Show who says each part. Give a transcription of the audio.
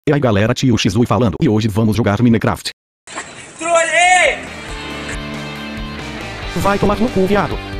Speaker 1: E aí galera, tio Xui falando, e hoje vamos jogar Minecraft.
Speaker 2: Trolei!
Speaker 1: Vai tomar no cu, viado.